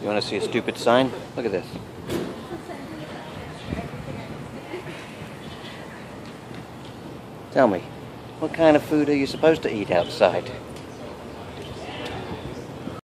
You want to see a stupid sign? Look at this. Tell me, what kind of food are you supposed to eat outside?